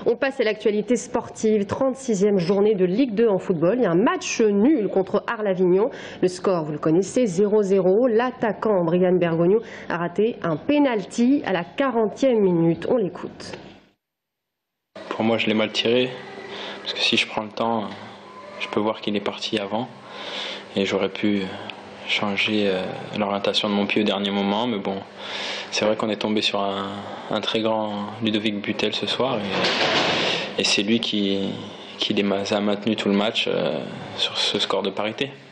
On passe à l'actualité sportive. 36e journée de Ligue 2 en football. Il y a un match nul contre Arles-Avignon. Le score, vous le connaissez, 0-0. L'attaquant Brian Bergogneau a raté un pénalty à la 40e minute. On l'écoute. Pour moi, je l'ai mal tiré. Parce que si je prends le temps, je peux voir qu'il est parti avant. Et j'aurais pu changer l'orientation de mon pied au dernier moment. Mais bon, c'est vrai qu'on est tombé sur un très grand Ludovic Butel ce soir. Et c'est lui qui les a maintenus tout le match sur ce score de parité.